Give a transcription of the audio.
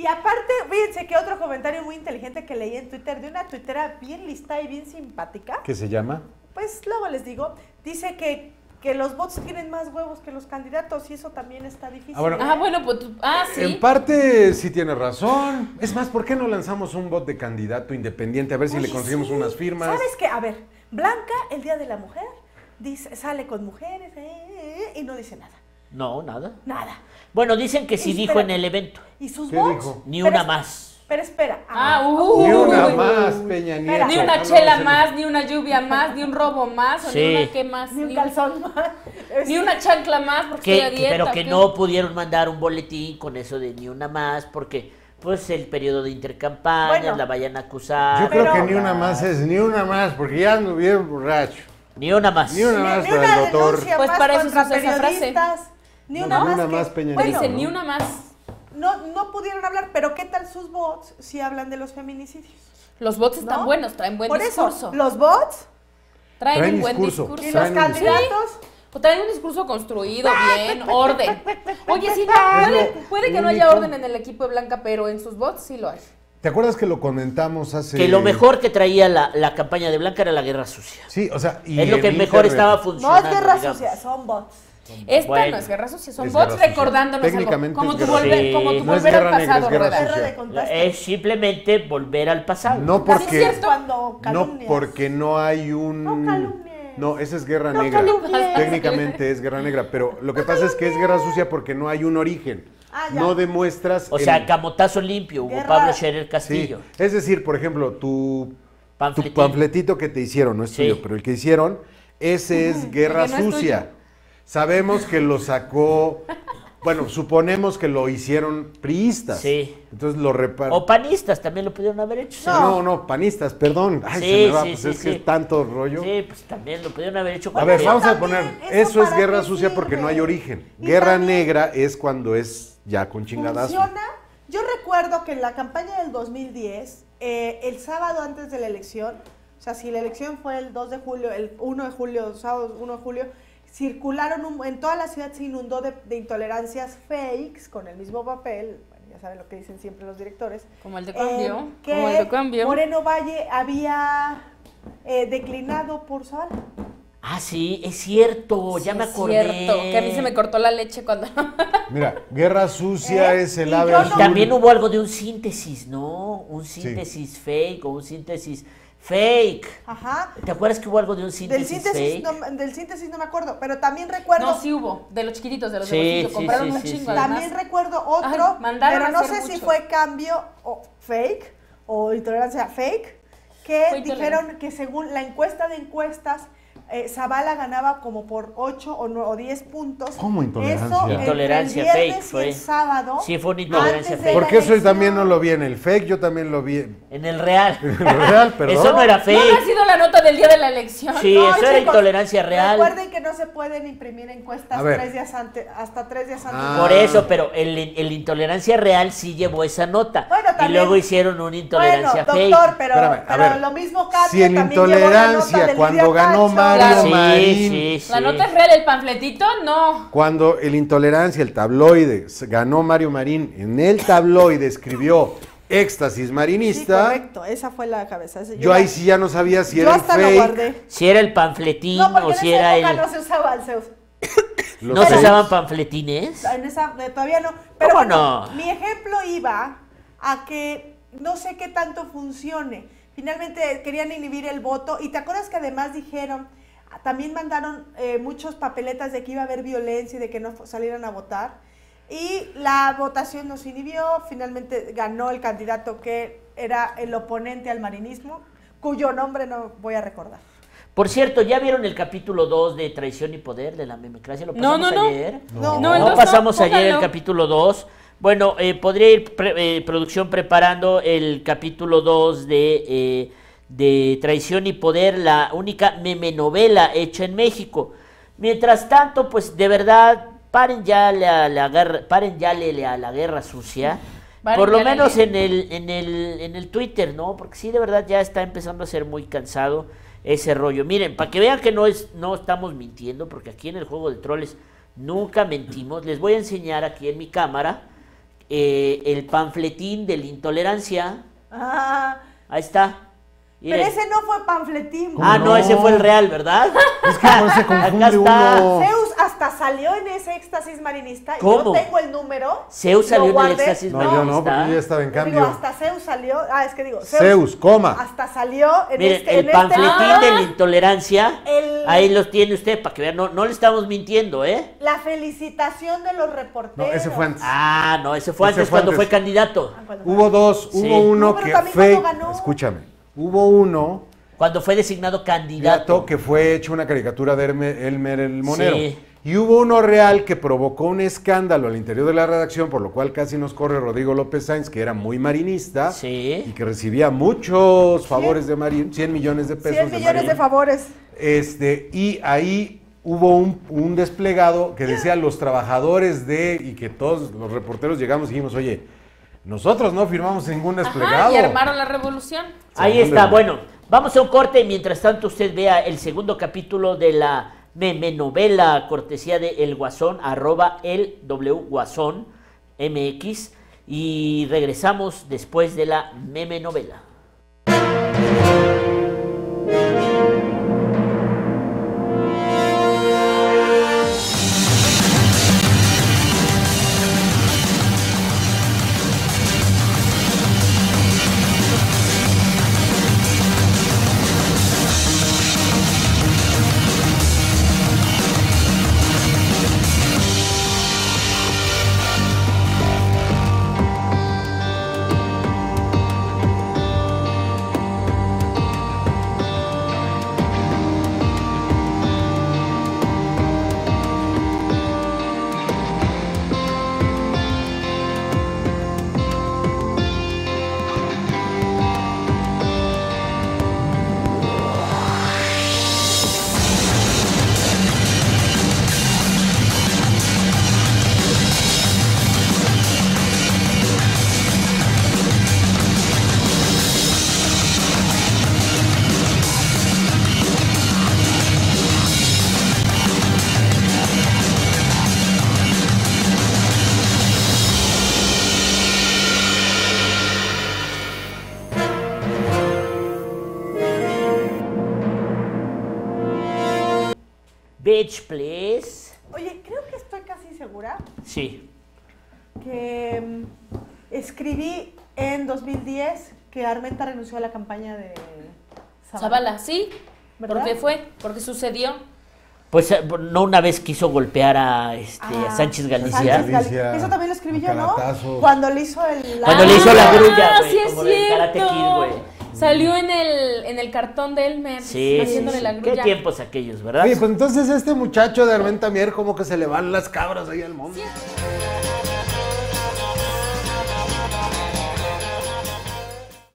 aparte, fíjense que otro comentario muy inteligente que leí en Twitter de una tuitera bien lista y bien simpática. ¿Qué se llama? Pues luego les digo, dice que los bots tienen más huevos que los candidatos y eso también está difícil. Bueno, pues, sí. En parte sí tiene razón. Es más, ¿por qué no lanzamos un bot de candidato independiente a ver si le conseguimos unas firmas? ¿Sabes qué? A ver, Blanca, el Día de la Mujer, dice, sale con mujeres y no dice nada. No, nada. Nada. Bueno, dicen que sí dijo en el evento. ¿Y sus ¿Qué bots? dijo? Ni una más. Pero espera. Ni una más, Peña Nieto. Ni una chela más, ni una lluvia más, ni un robo más, o Sí. ni una qué más. Ni un calzón más. Ni una chancla más porque estoy a dieta. Pero que ¿o qué? no pudieron mandar un boletín con eso de ni una más, porque pues el periodo de intercampañas, Bueno, la vayan a acusar. Yo creo Pero- que ni una más es ni una más, porque ya ando bien borracho. Ni una más. Ni una más Ni para una el doctor. denuncia Pues más para eso contra se usa esa frase. periodistas. Ni No, una ni más. una que- más, Peña bueno, Nieto, Dice, ¿no? ni una más. no pudieron hablar, pero ¿qué tal sus bots si hablan de los feminicidios? Los bots están ¿No? buenos, traen buen Por discurso. eso, los bots Traen un buen discurso. discurso. y Traen los un discurso. candidatos. O traen un discurso construido, bien, orden. Oye, sí, puede que no haya único. orden en el equipo de Blanca, pero en sus bots sí lo hay. ¿Te acuerdas que lo comentamos hace... Que lo mejor que traía la campaña de Blanca era la guerra sucia. Sí, o sea... Y Es lo en que mejor internet. estaba No funcionando. es guerra digamos. sucia, son bots. Esta Bueno. no es guerra sucia, son Es bots guerra sucia. recordándonos algo. Técnicamente Como es tu guerra volver, sucia. como tu Sí. No es volver al guerra negra, pasado, es guerra Roberto. sucia. Guerra de contraste. Es simplemente volver al pasado. No Sí, porque... es cierto. Cuando No, calumnias. porque no hay un... No calumnies. No, esa es guerra No negra. calumnies. Técnicamente es guerra negra, pero lo que pasa es que es guerra sucia porque no hay un origen. Ah, ya. No demuestras... O sea, camotazo limpio, Hugo Guerra- Pablo Scherer Sí, Castillo. es decir, por ejemplo, tu Panfletín. panfletito que te hicieron, no es Sí. tuyo, pero el que hicieron, ese es guerra Que no es sucia. tuyo. Sabemos que lo sacó, bueno, suponemos que lo hicieron priistas. Sí. Entonces lo reparó. O panistas también lo pudieron haber hecho. ¿sí? No, panistas, perdón. Ay, Sí, se me va, sí, pues sí, es que sí. es tanto rollo. Sí, pues también lo pudieron haber hecho. A ver, Eso vamos a también, poner, ¿eso eso es para guerra qué sucia porque sirve? no hay origen. Y Guerra también- negra es cuando es ya con chingadazo. ¿Funciona? Yo recuerdo que en la campaña del 2010, el sábado antes de la elección, o sea, si la elección fue el 2 de julio, el 1 de julio, sábado 1 de julio, circularon, en toda la ciudad se inundó de intolerancias fakes con el mismo papel, bueno, ya saben lo que dicen siempre los directores. Como el de cambio. que Como el de cambio. Moreno Valle había declinado por Zavala. Ah, sí, es cierto, ya Sí, me es acordé. cierto, que a mí se me cortó la leche cuando... Mira, guerra sucia es el Y ave yo no- azul. También hubo algo de un síntesis, ¿no? Un síntesis fake o un síntesis fake. Ajá. ¿Te acuerdas que hubo algo de un Del síntesis, síntesis, fake? del síntesis no me acuerdo, pero también recuerdo... No, sí hubo, de los chiquititos, de los Sí, de bolsillo, sí, compraron sí, un sí, chingo sí. además. También recuerdo otro, Ay, mandaron pero a no hacer sé si mucho. fue cambio o fake o intolerancia fake, que Fue dijeron que según la encuesta de encuestas, Zavala ganaba como por 8 o 10 puntos. ¿Cómo intolerancia? Eso entre Intolerancia el viernes fake y fue. el sábado. Sí, fue una intolerancia antes de fake. la Porque eso elección. también no lo vi en el fake, yo también lo vi En el real. en el real, perdón. Eso no era ¿No fake. ha sido la nota del día de la elección? Sí, No, eso era chicos, intolerancia real. Recuerden que no se pueden imprimir encuestas A ver. 3 días antes, hasta 3 días antes. Ah. Por eso, pero el intolerancia real sí llevó esa nota. Bueno, y también- luego hicieron una intolerancia bueno, fake. doctor, pero, Espérame, a pero ver. lo mismo cambia. Si en también llevó la nota intolerancia, del cuando Lidia ganó Cacho. Mario Claro. Marín, Sí, sí, ¿La sí. nota es real, el panfletito? No. cuando el intolerancia, el tabloide, ganó Mario Marín, en el tabloide escribió éxtasis Sí, marinista, correcto, esa fue la cabeza. yo ahí sí ya no sabía si yo era el hasta lo fake. guardé. Si era el panfletín No, porque o en si esa era época el... no se usaba el Zeus. Los ¿No se fakes. usaban panfletines? En esa, todavía no. Pero ¿Cómo bueno, no? mi ejemplo iba a que no sé qué tanto funcione. Finalmente querían inhibir el voto y te acuerdas que además dijeron, también mandaron muchos papeletas de que iba a haber violencia y de que no salieran a votar. Y la votación nos inhibió, finalmente ganó el candidato que era el oponente al marinismo, cuyo nombre no voy a recordar. Por cierto, ¿ya vieron el capítulo 2 de Traición y Poder de la Memocracia? ¿Lo No, pasamos no, no. ayer? No. No, entonces pasamos no, ayer el póngalo. capítulo 2. Bueno, podría ir producción preparando el capítulo 2 de Traición y Poder, la única memenovela hecha en México. Mientras tanto, pues de verdad, paren ya a la guerra sucia. Paren Por lo ya la menos ley. en el Twitter, ¿no? Porque sí, de verdad ya está empezando a ser muy cansado ese rollo. Miren, para que vean que no estamos mintiendo, porque aquí en el Juego de Troles nunca mentimos, les voy a enseñar aquí en mi cámara el panfletín de la intolerancia. Ah, Ahí está. pero Miren. ese no fue panfletín. Ah, no, ese fue el real, ¿verdad? Es que no se Acá confunde está. uno. Zeus hasta salió en ese éxtasis marinista. Y ¿Cómo? yo tengo el número. Zeus salió lo en el guardé. éxtasis No, yo no, porque marinista. yo ya estaba en Digo, cambio. hasta Zeus salió. Ah, es que digo, Zeus, coma. hasta salió en Miren, este. el panfletín de la intolerancia, El- ahí los tiene usted para que vean, no le estamos mintiendo, ¿eh? La felicitación de los No, reporteros. ese fue antes. Ah, no, ese fue Ese antes fue cuando antes. fue candidato. Ah, cuando fue. Hubo dos, Sí. hubo uno No, pero que también fue, cuando ganó. escúchame, hubo uno Cuando fue designado candidato. que fue hecho una caricatura de Elmer el Monero. Sí. Y hubo uno real que provocó un escándalo al interior de la redacción, por lo cual casi nos corre Rodrigo López Sainz, que era muy marinista Sí. y que recibía muchos favores de Marín, 100 millones de pesos 100 millones de Marín. favores. Y ahí hubo un desplegado que decía los trabajadores y que todos los reporteros llegamos y dijimos, oye, nosotros no firmamos ningún desplegado. Ajá, y armaron la revolución. Ahí Sí, está, ¿dónde? bueno, vamos a un corte y mientras tanto usted vea el segundo capítulo de la meme novela cortesía de El Guasón, @el W Guasón MX, y regresamos después de la meme novela. Bitch, please. Oye, creo que estoy casi segura Sí. que escribí en 2010 que Armenta renunció a la campaña de Zavala, sí. ¿Verdad? ¿Por qué fue? Porque sucedió. Pues no una vez quiso golpear a Ah, Sánchez Galicia. Sánchez Galicia, Eso también lo escribí yo, ¿no? calatazos. Cuando le hizo el... Cuando le hizo la grulla, Ah, güey, sí es como del Karate cierto. Kid, güey. Salió en el cartón de Elmer, Sí, haciéndole sí, la sí. grulla. Qué tiempos aquellos, ¿verdad? Oye, pues entonces este muchacho de Armenta Mier como que se le van las cabras ahí al mundo. Sí.